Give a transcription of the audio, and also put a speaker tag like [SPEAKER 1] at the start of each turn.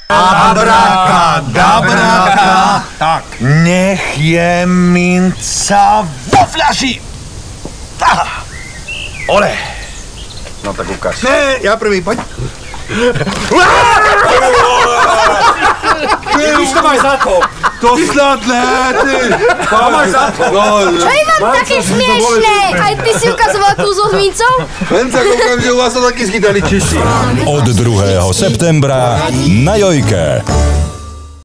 [SPEAKER 1] Abraka. Tak. Nech je minca vo fľaši. Ole.
[SPEAKER 2] No tak ukáž.
[SPEAKER 1] Ne, ja prvý, poď.
[SPEAKER 2] Ty to máš za to.
[SPEAKER 1] To snad ne, ty.
[SPEAKER 2] To máš za to.
[SPEAKER 3] Čo je vám také smiešné? Aj ty si ukazoval kúzlo s mincov?
[SPEAKER 1] Len sa koukám, že u vás sa taky schytali Češi.
[SPEAKER 4] Od 2. septembra na Jojke.